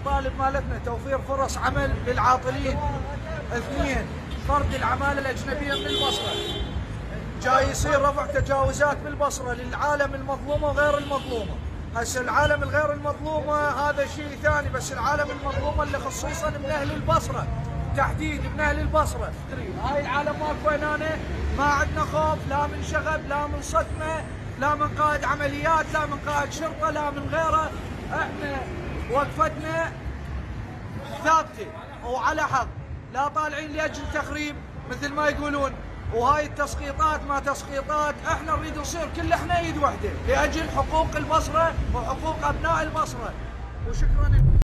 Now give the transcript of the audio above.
المطالب مالتنا توفير فرص عمل للعاطلين. 2 طرد العمالة الأجنبية من البصرة. جاي يصير رفع تجاوزات بالبصرة للعالم المظلومة وغير المظلومة. هسه العالم الغير المظلومة هذا شيء ثاني، بس العالم المظلومة اللي خصوصا من أهل البصرة تحديد، من أهل البصرة. هاي العالم ماكو هنا، ما عندنا خوف لا من شغب لا من صدمة لا من قائد عمليات لا من قائد شرطة لا من غيره. احنا وقفتنا ثابتة وعلى حق، لا طالعين لأجل تخريب مثل ما يقولون. وهاي التسقيطات ما تسقيطات، احنا نريد نصير كل احنا ايد وحده لاجل حقوق البصره وحقوق ابناء البصره. وشكرا.